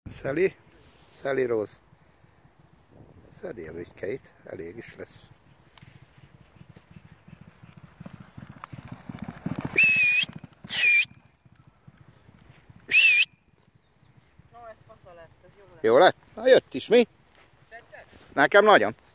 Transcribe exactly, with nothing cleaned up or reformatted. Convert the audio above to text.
Szeli, Szeli Rose. Szeli a bütykeit, elég is lesz. No, ez fasza lett, ez jó lett. Jó lett? Na jött is, mi? Nekem nagyon.